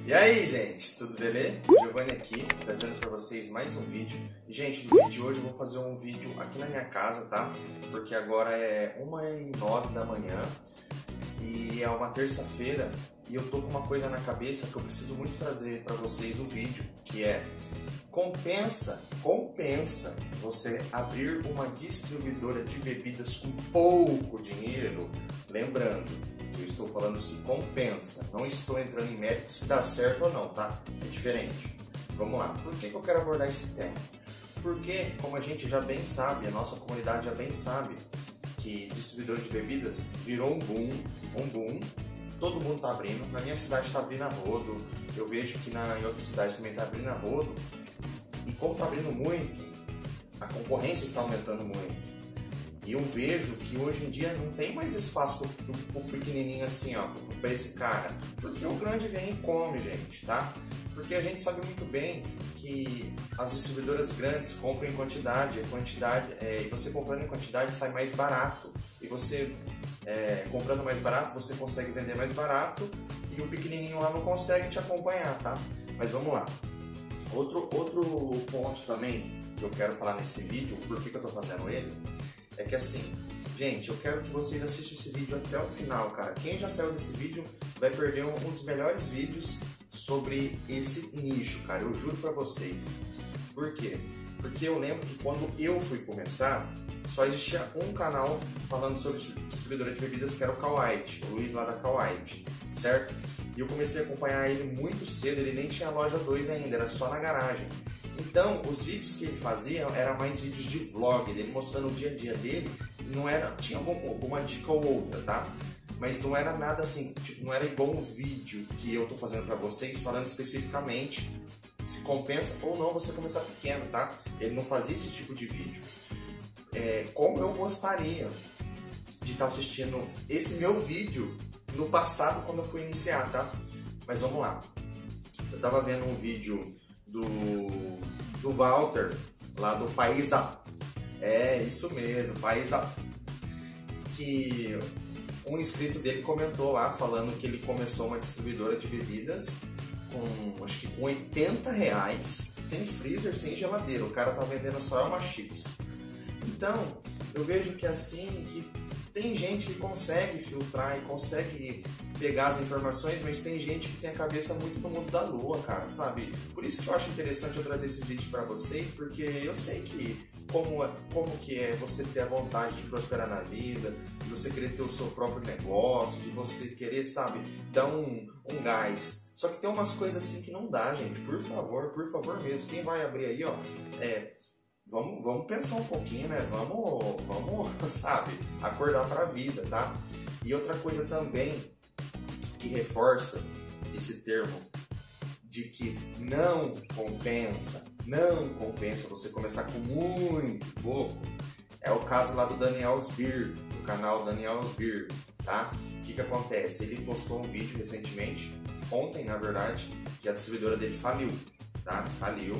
E aí, gente, tudo beleza? Giovanni aqui, trazendo para vocês mais um vídeo. Gente, no vídeo de hoje eu vou fazer um vídeo aqui na minha casa, tá? Porque agora é 1h09 da manhã e é uma terça-feira e eu tô com uma coisa na cabeça que eu preciso muito trazer para vocês um vídeo, que é compensa você abrir uma distribuidora de bebidas com pouco dinheiro? Lembrando, eu estou falando se compensa, não estou entrando em mérito se dá certo ou não, tá? É diferente. Vamos lá, por que eu quero abordar esse tema? Porque, como a gente já bem sabe, a nossa comunidade já bem sabe, que distribuidor de bebidas virou um boom, todo mundo está abrindo, na minha cidade está abrindo a rodo, eu vejo que em outras cidades também está abrindo a rodo, e como está abrindo muito, a concorrência está aumentando muito. E eu vejo que hoje em dia não tem mais espaço pro pequenininho assim, ó, para esse cara. Porque o grande vem e come, gente, tá? Porque a gente sabe muito bem que as distribuidoras grandes compram em quantidade, e você comprando em quantidade sai mais barato. E você, comprando mais barato, você consegue vender mais barato e o pequenininho lá não consegue te acompanhar, tá? Mas vamos lá. Outro ponto também que eu quero falar nesse vídeo, por que eu tô fazendo ele, é que assim, gente, eu quero que vocês assistam esse vídeo até o final, cara. Quem já saiu desse vídeo vai perder um dos melhores vídeos sobre esse nicho, cara. Eu juro pra vocês. Por quê? Porque eu lembro que quando eu fui começar, só existia um canal falando sobre distribuidora de bebidas, que era o Kawhite, o Luiz lá da Kawhite, certo? E eu comecei a acompanhar ele muito cedo, ele nem tinha loja 2 ainda, era só na garagem. Então, os vídeos que ele fazia eram mais vídeos de vlog, dele mostrando o dia a dia dele. Não era, tinha alguma dica ou outra, tá? Mas não era nada assim, tipo, não era igual um vídeo que eu tô fazendo pra vocês, falando especificamente se compensa ou não você começar pequeno, tá? Ele não fazia esse tipo de vídeo. Como eu gostaria de estar assistindo esse meu vídeo no passado, quando eu fui iniciar, tá? Mas vamos lá. Eu tava vendo um vídeo do Walter, lá do País da... isso mesmo, País da... Que um inscrito dele comentou lá, falando que ele começou uma distribuidora de bebidas com, acho que com R$80, sem freezer, sem geladeira. O cara tá vendendo só uma chips. Então, eu vejo que assim, que tem gente que consegue filtrar e consegue pegar as informações, mas tem gente que tem a cabeça muito no mundo da lua, cara, sabe? Por isso que eu acho interessante eu trazer esses vídeos pra vocês, porque eu sei que como que é você ter a vontade de prosperar na vida, de você querer ter o seu próprio negócio, de você querer, sabe, dar um gás. Só que tem umas coisas assim que não dá, gente. Por favor mesmo. Quem vai abrir aí, ó, vamos pensar um pouquinho, né? Vamos, sabe, acordar pra vida, tá? E outra coisa também que reforça esse termo de que não compensa você começar com muito pouco, é o caso lá do Daniel Sbir, do canal Daniel Sbir, tá? O que acontece? Ele postou um vídeo recentemente, ontem na verdade, que a distribuidora dele faliu, tá? Faliu.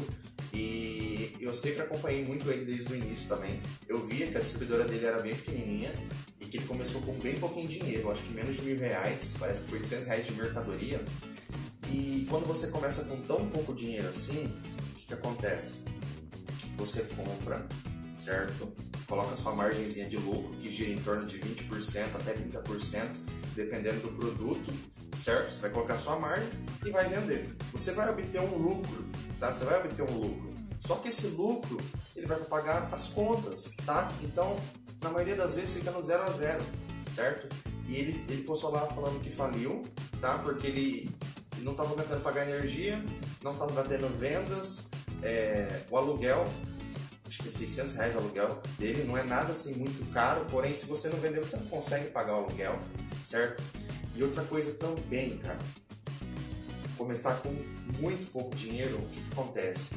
E eu sempre acompanhei muito ele desde o início também. Eu via que a distribuidora dele era bem pequenininha e que ele começou com bem pouquinho dinheiro, acho que menos de R$1.000, parece que foi R$800 de mercadoria. E quando você começa com tão pouco dinheiro assim, o que acontece? Você compra, certo? Coloca sua margenzinha de lucro, que gira em torno de 20% até 30%, dependendo do produto, certo? Você vai colocar sua margem e vai vender. Você vai obter um lucro, tá? Você vai obter um lucro. Só que esse lucro, ele vai pagar as contas, tá? Então, na maioria das vezes, fica no 0 a 0, certo? E ele postou lá falando que faliu, tá? Porque ele não estava aguentando pagar energia, não estava batendo vendas, o aluguel, acho que é R$600 o aluguel dele, não é nada assim muito caro, porém se você não vender, você não consegue pagar o aluguel, certo? E outra coisa também, cara, começar com muito pouco dinheiro, o que acontece?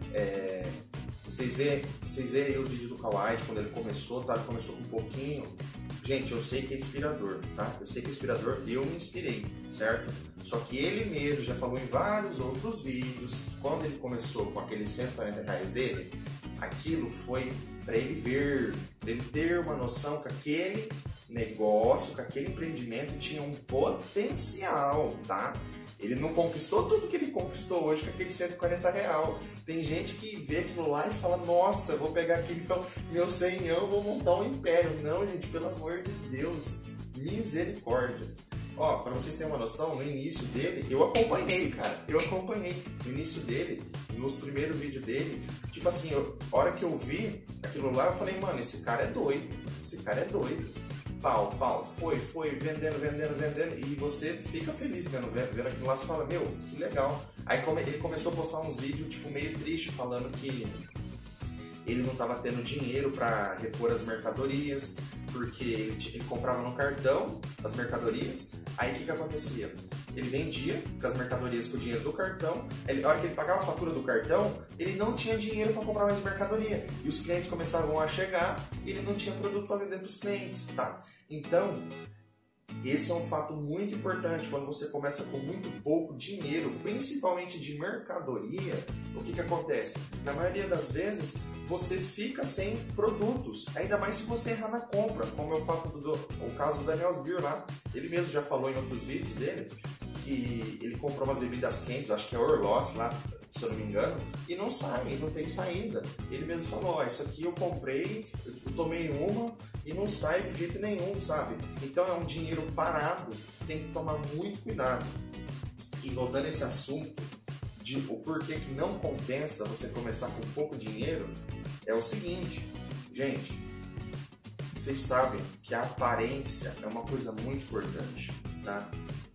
Vocês veem o vídeo do Kawhite, quando ele começou, tá? Ele começou com um pouquinho. Gente, eu sei que é inspirador, tá? Eu sei que é inspirador, eu me inspirei, certo? Só que ele mesmo já falou em vários outros vídeos que quando ele começou com aqueles R$140 dele, aquilo foi para ele ver, para ele ter uma noção que aquele negócio, que aquele empreendimento tinha um potencial, tá? Ele não conquistou tudo que ele conquistou hoje com aquele R$140. Tem gente que vê aquilo lá e fala, nossa, eu vou pegar aquele meu senhão, vou montar um império. Não, gente, pelo amor de Deus, misericórdia. Ó, pra vocês terem uma noção, no início dele, eu acompanhei, cara. Eu acompanhei. No início dele, nos primeiros vídeos dele, tipo assim, a hora que eu vi aquilo lá, eu falei, mano, esse cara é doido. Esse cara é doido. Pau, foi, vendendo. E você fica feliz vendo aquilo lá, você fala, meu, que legal. Aí ele começou a postar uns vídeos, tipo, meio triste, falando que ele não estava tendo dinheiro para repor as mercadorias, porque ele comprava no cartão as mercadorias. Aí o que acontecia? Ele vendia com as mercadorias com o dinheiro do cartão. A hora que ele pagava a fatura do cartão, ele não tinha dinheiro para comprar mais mercadoria. E os clientes começavam a chegar e ele não tinha produto para vender para os clientes. Tá? Então, esse é um fato muito importante. Quando você começa com muito pouco dinheiro, principalmente de mercadoria, o que acontece? Na maioria das vezes, você fica sem produtos, ainda mais se você errar na compra, como é o caso do Daniel Sbir lá. Ele mesmo já falou em outros vídeos dele que ele comprou umas bebidas quentes, acho que é Orloff lá, se eu não me engano, e não tem saída. Ele mesmo falou, isso aqui eu comprei, eu tomei uma e não sai de jeito nenhum, sabe? Então é um dinheiro parado, tem que tomar muito cuidado. E voltando a esse assunto de o porquê que não compensa você começar com pouco dinheiro, é o seguinte, gente, vocês sabem que a aparência é uma coisa muito importante, tá?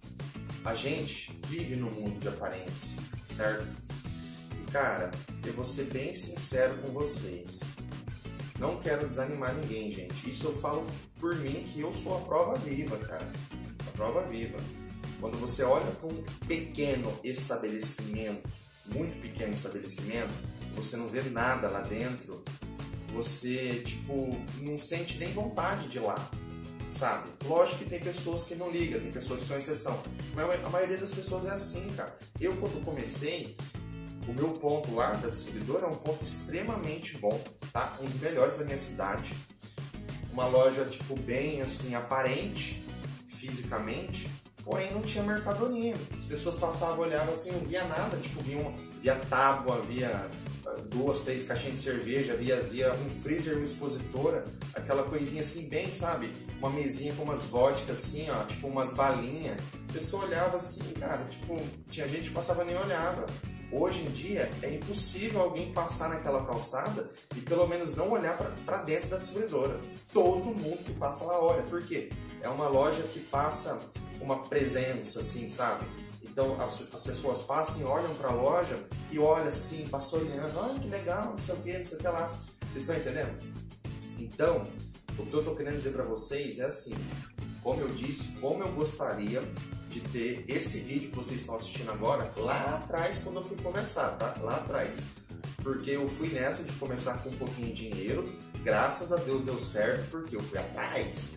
A gente vive no mundo de aparência, certo? E cara, eu vou ser bem sincero com vocês. Não quero desanimar ninguém, gente. Isso eu falo por mim, que eu sou a prova viva, cara. A prova viva. Quando você olha para um pequeno estabelecimento, muito pequeno estabelecimento, você não vê nada lá dentro, você, tipo, não sente nem vontade de ir lá, sabe? Lógico que tem pessoas que não ligam, tem pessoas que são exceção, mas a maioria das pessoas é assim, cara. Eu, quando comecei, o meu ponto lá da distribuidora é um ponto extremamente bom, tá? Um dos melhores da minha cidade. Uma loja, tipo, bem, assim, aparente, fisicamente, porém não tinha mercadoria. As pessoas passavam, olhavam assim, não via nada, tipo, via tábua, via 2, 3 caixinhas de cerveja, via um freezer, uma expositora, aquela coisinha assim bem, sabe? Uma mesinha com umas vodkas assim, ó, tipo umas balinhas. A pessoa olhava assim, cara, tipo, tinha gente que passava nem olhava. Hoje em dia é impossível alguém passar naquela calçada e pelo menos não olhar para dentro da distribuidora. Todo mundo que passa lá olha. Por quê? É uma loja que passa uma presença, assim, sabe? Então as pessoas passam e olham para a loja e olham assim, passam olhando, olha que legal, não sei o que lá. Vocês estão entendendo? Então, o que eu estou querendo dizer para vocês é assim, como eu disse, como eu gostaria de ter esse vídeo que vocês estão assistindo agora lá atrás, quando eu fui começar, tá? Lá atrás. Porque eu fui nessa de começar com um pouquinho de dinheiro, graças a Deus deu certo, porque eu fui atrás.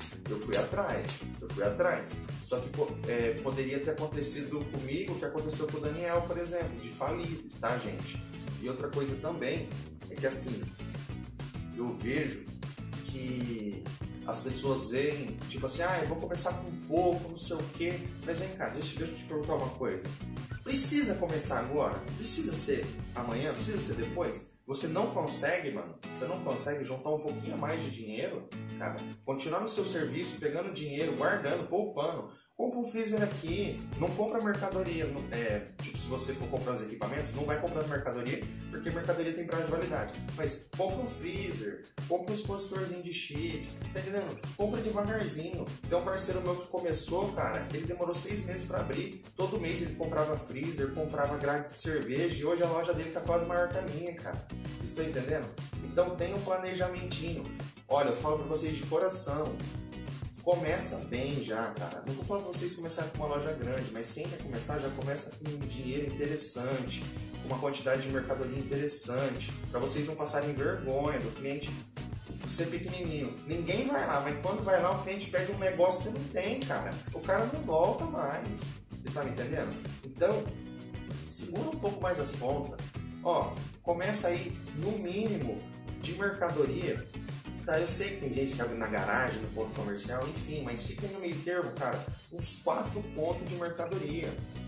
Só que poderia ter acontecido comigo o que aconteceu com o Daniel, por exemplo, de falir, tá, gente? E outra coisa também é que, assim, eu vejo que as pessoas veem, tipo assim, eu vou começar com um pouco, não sei o quê. Mas vem cá, deixa eu te perguntar uma coisa. Precisa começar agora? Precisa ser amanhã? Precisa ser depois? Você não consegue, mano? Você não consegue juntar um pouquinho a mais de dinheiro? Cara, continuar no seu serviço, pegando dinheiro, guardando, poupando. Compra um freezer aqui, não compra mercadoria. Tipo, se você for comprar os equipamentos, não vai comprando mercadoria, porque mercadoria tem prazo de validade. Mas compra um freezer, compra um expositorzinho de chips, tá entendendo? Compra devagarzinho. Tem um parceiro meu que começou, cara, ele demorou 6 meses para abrir. Todo mês ele comprava freezer, comprava grade de cerveja, e hoje a loja dele tá quase maior que a minha, cara. Vocês estão entendendo? Então tem um planejamentinho. Olha, eu falo pra vocês de coração. Começa bem já, cara. Não tô falando pra vocês começarem com uma loja grande, mas quem quer começar já começa com um dinheiro interessante, com uma quantidade de mercadoria interessante, para vocês não passarem vergonha do cliente ser pequenininho. Ninguém vai lá, mas quando vai lá o cliente pede um negócio que você não tem, cara. O cara não volta mais. Você tá me entendendo? Então, segura um pouco mais as pontas. Ó, começa aí no mínimo de mercadoria. Tá, eu sei que tem gente que abre na garagem, no ponto comercial, enfim, mas fica no meio termo, cara, uns 4 pontos de mercadoria.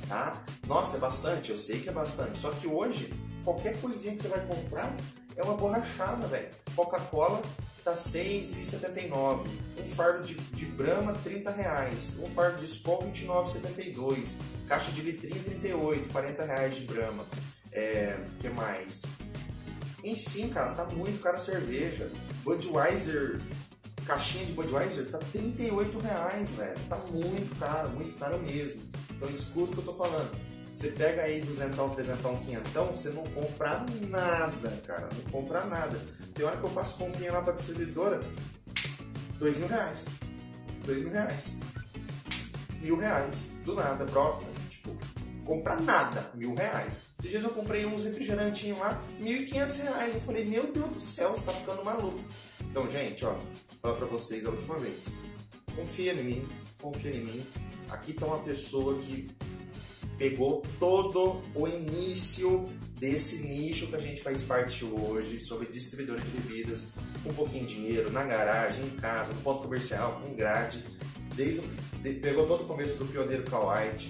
tá? Nossa, é bastante? Eu sei que é bastante. Só que hoje, qualquer coisinha que você vai comprar é uma borrachada, velho. Coca-Cola tá R$ 6,79. Um fardo de Brahma, R$30. Um fardo de Skol, R$ 29,72. Caixa de litrinho, R$38. R$40 de Brahma. Que mais? Enfim, cara, tá muito caro a cerveja. Budweiser, caixinha de Budweiser tá R$38, velho. Tá muito caro mesmo. Então escuta o que eu tô falando. Você pega aí 200, 300, 500, você não compra nada, cara. Não compra nada. Tem hora que eu faço comprinha lá pra distribuidora, R$2.000. R$2.000. R$1.000. Do nada, brota. Tipo, compra nada. R$1.000. Esses dias eu comprei uns refrigerantinhos lá, R$1.500. Eu falei, meu Deus do céu, você tá ficando maluco. Então, gente, ó, vou falar pra vocês a última vez. Confia em mim, confia em mim. Aqui tá uma pessoa que pegou todo o início desse nicho que a gente faz parte hoje, sobre distribuidor de bebidas, com um pouquinho de dinheiro, na garagem, em casa, no ponto comercial, com grade. Pegou todo o começo do pioneiro Kawait.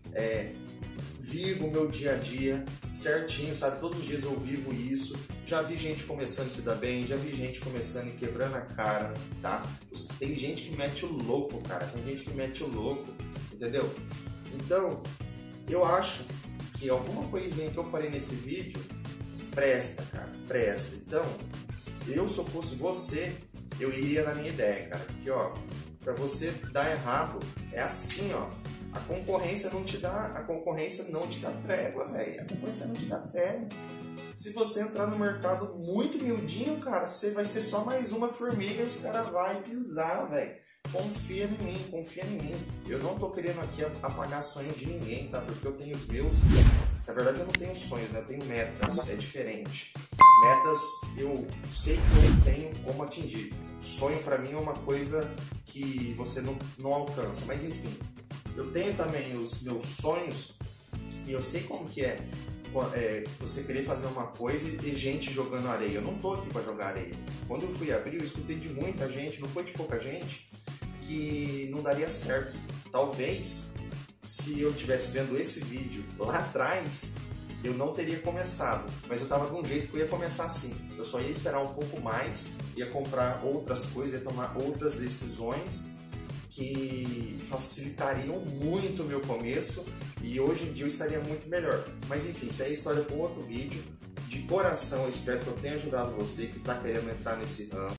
Vivo o meu dia a dia certinho, sabe? Todos os dias eu vivo isso. Já vi gente começando a se dar bem, já vi gente começando e quebrando a cara, tá? Tem gente que mete o louco, cara. Tem gente que mete o louco, entendeu? Então, eu acho que alguma coisinha que eu falei nesse vídeo presta, cara, presta. Então, se eu fosse você, eu iria na minha ideia, cara. Porque, ó, pra você dar errado, é assim, ó. A concorrência não te dá trégua, velho. A concorrência não te dá trégua. Se você entrar no mercado muito miudinho, cara, você vai ser só mais uma formiga e os caras vão pisar, velho. Confia em mim, confia em mim. Eu não tô querendo aqui apagar sonho de ninguém, tá? Porque eu tenho os meus. Na verdade, eu não tenho sonhos, né? Eu tenho metas. É diferente. Metas, eu sei que eu tenho como atingir. Sonho pra mim é uma coisa que você não alcança. Mas enfim, eu tenho também os meus sonhos e eu sei como que é você querer fazer uma coisa e ter gente jogando areia. Eu não tô aqui pra jogar areia. Quando eu fui abrir, eu escutei de muita gente, não foi de pouca gente, que não daria certo. Talvez, se eu tivesse vendo esse vídeo lá atrás, eu não teria começado, mas eu tava de um jeito que eu ia começar assim. Eu só ia esperar um pouco mais, ia comprar outras coisas, ia tomar outras decisões que facilitariam muito o meu começo e hoje em dia eu estaria muito melhor. Mas enfim, isso aí é história para outro vídeo. De coração, eu espero que eu tenha ajudado você que está querendo entrar nesse ramo.